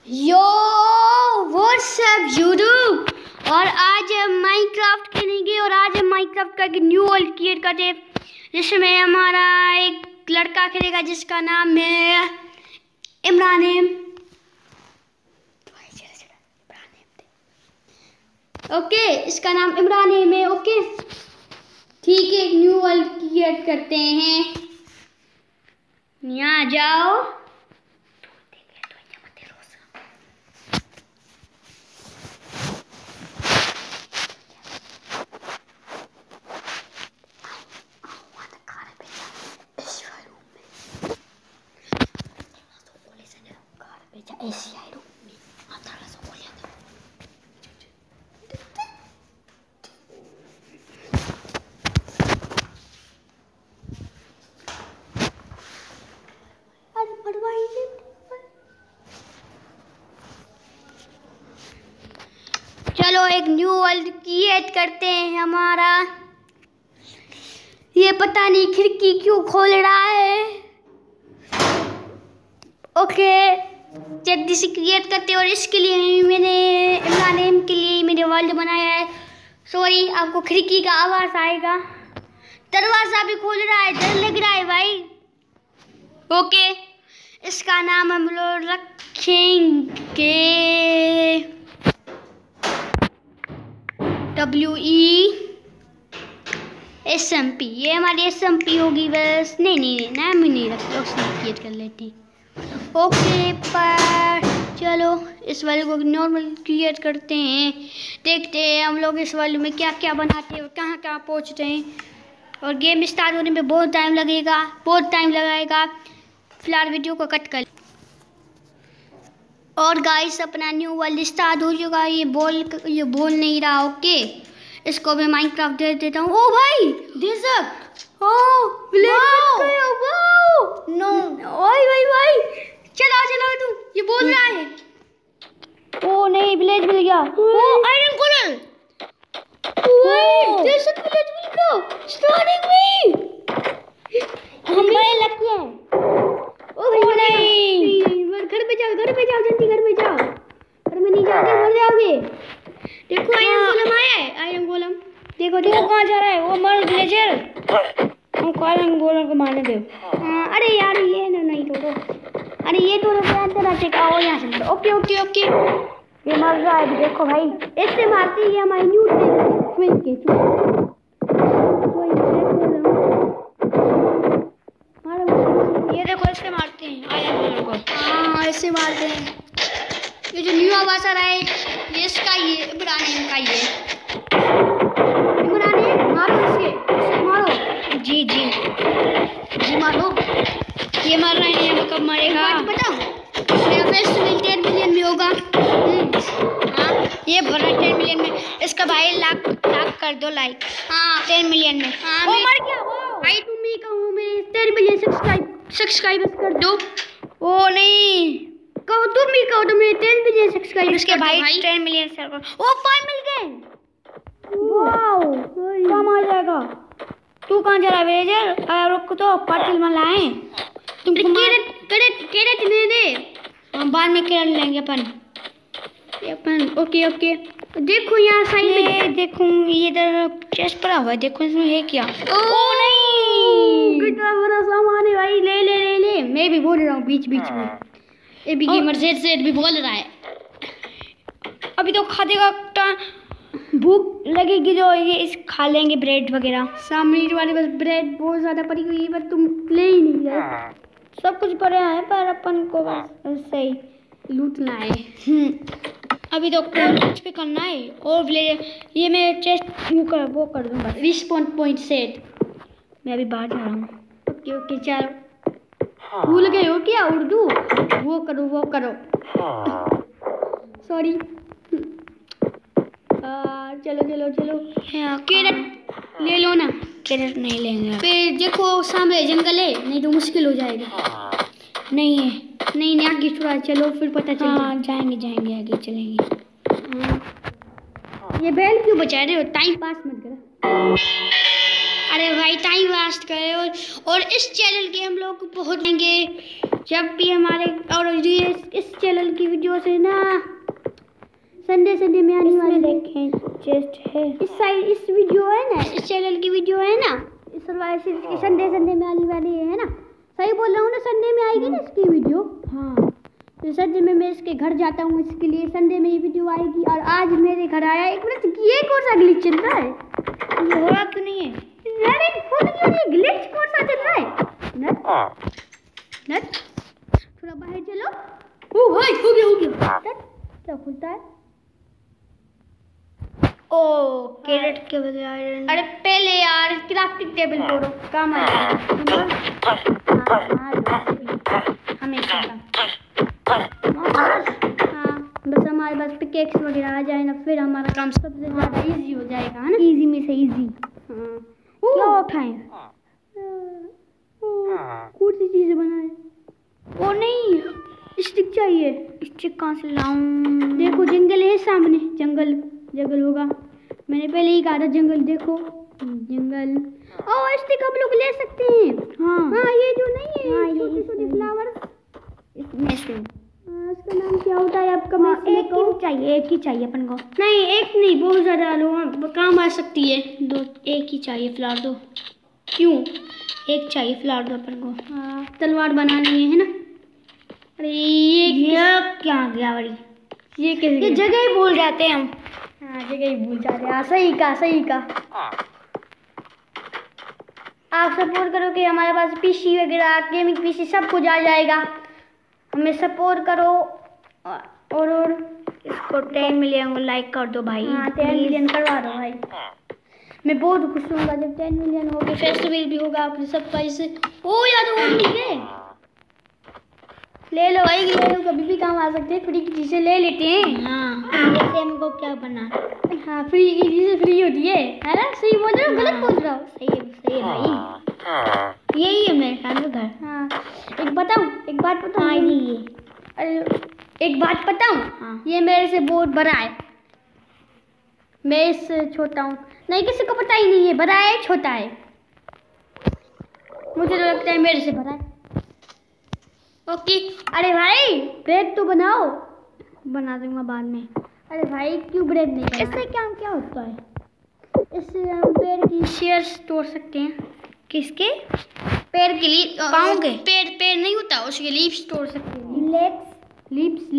यो WhatsApp YouTube. और आज हम माइनक्राफ्ट खेलेंगे और आज हम माइनक्राफ्ट का एक न्यू वर्ल्ड क्रिएट करते हैं जिसमें हमारा एक लड़का खेलेगा जिसका नाम है इमरान। ओके, इसका नाम इमरान है। ओके ठीक है, एक न्यू वर्ल्ड क्रिएट करते हैं। यहाँ जाओ। चलो एक न्यू वर्ल्ड क्रिएट करते हैं हमारा। ये पता नहीं खिड़की क्यों खोल रहा है। ओके जल्दी से क्रिएट करते हैं और इसके लिए मैंने इमरान के लिए मैंने वर्ल्ड बनाया है। सॉरी, आपको खिड़की का आवाज आएगा। दरवाजा भी खोल रहा है, डर लग रहा है भाई। ओके, इसका नाम हम लोग रखेंगे WESMP। ये हमारी SMP होगी बस। नहीं नाम ही नहीं रखते, उसने क्रिएट कर लेते हैं। ओके पर चलो इस वाले को नॉर्मल क्रिएट करते हैं। देखते हैं हम लोग इस वाले में क्या क्या बनाते हैं और कहाँ कहाँ पहुँचते हैं। और गेम स्टार्ट होने में बहुत टाइम लगाएगा। फिलहाल वीडियो को कट कर। और गाइस अपना न्यू वर्ल्ड स्टार्ट हो चुका है। ये बोल नहीं रहा। ओके इसको मैं माइनक्राफ्ट दे देता हूँ। ओ भाई डेजर्ट। ओ विलेज में वाओ नो। ओए भाई चला तू। ये बोल रहा है। ओ नहीं, विलेज मिल गया। ओ आयरन कोरल। ओए डेजर्ट विलेज मिल गया। स्टार्टिंग में हम बड़े लकी हैं। ओ नहीं, घर पे जाओ जल्दी। घर में जाओ। घर में नहीं जाओगे मर जाओगे। देखो आयरन गोलम आया है। आयरन गोलम देखो कहाँ जा रहा है। वो मर ग्लेशियर। हमको आयरन गोलम को मारने दो। अरे यार ये नहीं तोड़ो। अरे ये तोड़ो अंदर आते का। आओ यहाँ से। ओके ये मर रहा है। देखो भाई इससे मारते ही हमारी न्यू ट्विन के ये देखो इससे मारते हैं आयरन गोलम को। हाँ ऐसे मारते हैं। ये जो न्यू आवाज आ रहा है ये इसका ही है। इमरान का ही है। इमरान मारो इससे मारो। जी मारो। ये मर रहे हैं। कब मरेगा बताओ। मेरा फेस 10 मिलियन में होगा। हाँ ये भरा 10 मिलियन में। इसका भाई लाख कर दो लाइक। हाँ 10 मिलियन में। हाँ वो मर गया। भाई तुम ही कहूँ मेरे 10 मिलियन सब्सक्राइबर्स कर दो। ओ नहीं कहो तुम ही कहो। तो मेरे 10 मिलियन सब्सक्राइबर्स के भाई 10 मिलियन सर्वर। ओ 5 मिल गए। वाओ कम आ जाएगा। तू कहाँ जा रहा है विलेजर? रुक तो पाटिल में लाए। तुमको कैरेट दे दे। बाद में कैरेट लेंगे अपन। ओके देखो यहाँ साइड में देखो इधर चेस्ट पड़ा हुआ है। देखो इसमें है क्या। ओ नहीं कितना बड़ा सामान है भाई। ले मैं भी बोल रहा हूँ बीच में। ये भी गेमर सेट भी बोल रहा है। अभी तो खा देगा। भूख लगेगी जो ये इस खा लेंगे ब्रेड वगैरह। सामने वाले बस ब्रेड बहुत ज्यादा पड़ी हुई है पर तुम ले ही नहीं गए। सब कुछ पड़ा है पर अपन को बस सही लूटना है। अभी तो कुछ भी करना है। और ये मैं चेस्ट वो कर दूंगा। Respawn point set. मैं अभी बाहर जा रहा हूँ। ओके चलो। भूल गए हो क्या उर्दू? वो करो। सॉरी। चलो। कैरेट ले लो ना। कैरेट नहीं लेंगे। फिर देखो सामने जंगल है, नहीं तो मुश्किल हो जाएगा। नहीं है। नहीं आगे थोड़ा चलो फिर पता चलेगा। हाँ जाएंगे आगे चलेंगे। ये बैल क्यों बचा रहे हो? टाइम पास मत करो। अरे भाई टाइम वेस्ट करे। और इस चैनल के हम लोग बहुत देंगे जब भी हमारे और ये इस चैनल की वीडियो से ना संडे में आने वाली देखें चेस्ट है इस साइड इस वीडियो है ना, इस चैनल की वीडियो है ना, इस संडे में आने वाली है ना। सही बोल रहा हूँ ना, संडे में आएगी ना इसकी वीडियो। हाँ तो संडे में मैं इसके घर जाता हूँ, इसके लिए संडे में ये वीडियो आएगी। और आज मेरे घर आया, एक मिनट, ये कौन सा ग्लिच चल रहा है? ये हो रहा क्यों नहीं है? अरे खुद क्यों नहीं, ग्लिच कौन सा चल रहा है? नट थोड़ा बाहर चलो। ओ भाई हो गया। क्या खुलता है? ओ कैरेट के बदले आयरन। अरे पहले यार क्राफ्टिंग टेबल तोड़ो, काम आएगा हमेशा। हाँ बस हमारे पास पिकेक्स वगैरह आ जाए ना, फिर हमारा काम सबसे ज़्यादा इजी हो जाएगा, है ना। इजी में से इजी। हाँ क्या उठाएं? कौन सी चीज़ें बनाए? ओ नहीं, स्टिक चाहिए। स्टिक कहाँ से लाऊं? देखो जंगल है सामने, जंगल होगा। मैंने पहले ही कहा था जंगल, देखो जंगल। ओ स्टिक हम लोग ले सकते हैं। हाँ ये जो नहीं है, हाँ, ये छोटे फ्लावर, इसमें से। इसका नाम क्या होता है आपका? एक ही चाहिए अपन को। नहीं एक नहीं, बहुत ज़्यादा लो, काम आ सकती है। दो, एक ही चाहिए फ्लावर दो। क्यों? एक चाहिए फ्लावर दो अपन को। हाँ तलवार बनानी है ना। अरे ये क्या गया बड़ी? ये कैसे? ये जगह ही भूल जाते हैं हम। हाँ जगह ही भूल जाते हैं। सही का। आप सपोर्ट करो कि हमारे पास पीसी वगैरह, गेमिंग पीसी सब कुछ आ जाएगा। हमें सपोर्ट करो और इसको 10 मिलियन को लाइक कर दो भाई। हाँ 10 मिलियन करवा दो भाई। मैं बहुत खुश होऊंगा जब 10 मिलियन हो गए। फेस्टिवल भी होगा आपके सब पैसे। ओ यार वो ठीक है, ले लो भाई, ले लो, कभी भी काम आ सकते हैं। फ्री की चीज़ें ले लेते हैं। हाँ जैसे हमको क्या बना। हाँ फ्री की चीज़ें फ्री होती है ना। सही बोल रहा हूँ गलत बोल रहा हूँ? सही है भाई। यही है मेरे ख्याल में घर। हाँ एक बात बताऊँ? हाँ ये अरे एक बात बताऊँ? हाँ। ये मेरे से बहुत बड़ा है, मैं इससे छोटा हूँ। नहीं किसी को पता ही नहीं है, बड़ा है छोटा है। मुझे तो लगता है मेरे से बड़ा है। ओके। अरे भाई ब्रेड तो बनाओ। बना दूंगा बाद में। अरे भाई क्यों ब्रेड नहीं बना? इससे क्या होता है? इससे हम पेड़ की शेयर्स तोड़ सकते हैं। किसके? पेड़ के लिए पाँव के? पेड़ नहीं होता, उसके लीव्स तोड़ सकते हैं। लीव्स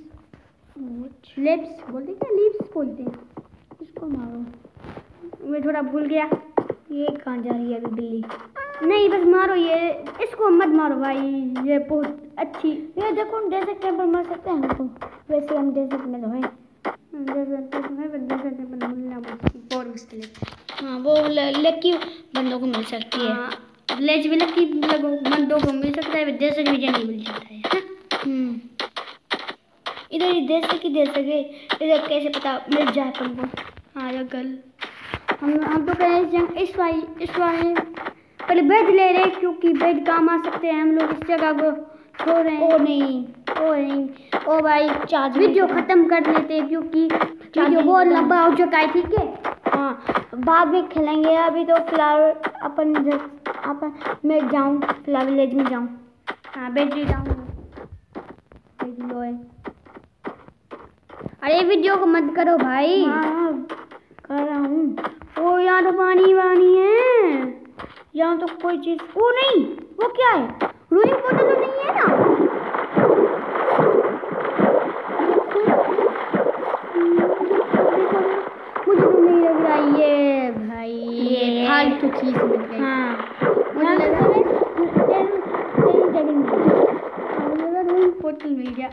बोलते क्या? लीव्स बोलते हैं। इसको मारो। मैं थोड़ा भूल गया। ये कहाँ जा रही है अभी बिल्ली? नहीं बस मारो ये, इसको मत मारो भाई, ये बहुत अच्छी। ये देखो हम डेजर्ट टेम्पल मार सकते हैं हमको। वैसे हम डेजर्ट में तो है। बहुत मुश्किल है। हाँ वो लकी बंदों को मिल सकती है। विलेज में लकी बंदों को मिल सकता है, डेजर्ट में नहीं मिल सकता है। इधर ही दे सके इधर कैसे पता मिल जाए अपन को? हाँ जंगल हम तो कहें इस वाले पहले बेड ले रहे, क्योंकि बेड काम आ सकते हैं। हम लोग इस जगह को छोड़ रहे हैं। ओ नहीं ओ भाई चार्ज वीडियो खत्म कर लेते हैं, क्योंकि वीडियो बहुत लंबा हो चुका है। ठीक है हाँ बाद में खेलेंगे। अभी तो फिलहाल मैं जाऊँ फिलहाल विलेज में जाऊँ। हाँ बेड ले जाऊँ। अरे वीडियो को मत करो भाई। हाँ कर रहा हूँ। ओ यहाँ तो पानी है, यहाँ तो कोई चीज। वो नहीं, वो क्या है? रोइंग बोतल तो नहीं है ना? मुझे तो नहीं लग रहा ये भाई, ये फालतू चीज मिल गई। हाँ मुझे लग रहा है रोइंग बोतल मिल गया।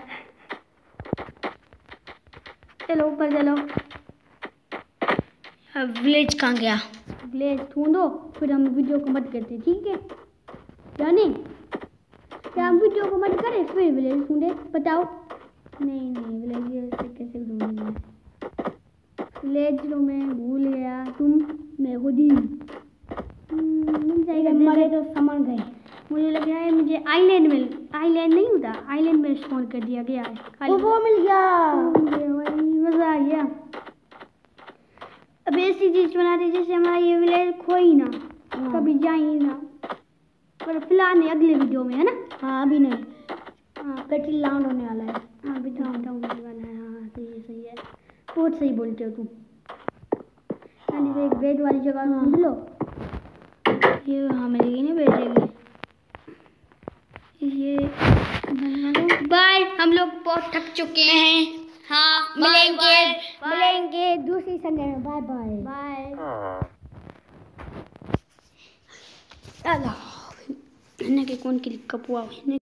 चलो ऊपर चलो। विलेज कहाँ गया? विलेज ढूंढो, फिर हम वीडियो को मत करते। ठीक है जानी, क्या हम वीडियो को मत करें फिर विलेज ढूंढे? बताओ। नहीं विलेज कैसे ढूंढेंगे? विलेज तो मैं भूल गया, मैं खुद ही मिल जाएगा। हमारे तो समझ गए। मुझे लग रहा है मुझे आइलैंड नहीं होता, आइलैंड में स्पॉन कर दिया गया है। वो मिल गया। मजा आ गया। अब ऐसी चीज बनाते जैसे हमारा ये विलेज खोई ना, कभी जाए ना। पर फिलहाल नहीं, अगले वीडियो में, है ना? हाँ अभी नहीं, बैटरी लाउंड होने वाला है। अभी तो होने वाला है। हाँ सही है बहुत सही बोलते हो तुम। यानी से एक बेड वाली जगह ढूंढ लो। ये हाँ मिलेगी ना बेड ये बाय। हम लोग बहुत थक चुके हैं। हाँ मिलेंगे दूसरी संडे में। Bye bye bye. अल्लाह ने के कौन क्लिक कपुआ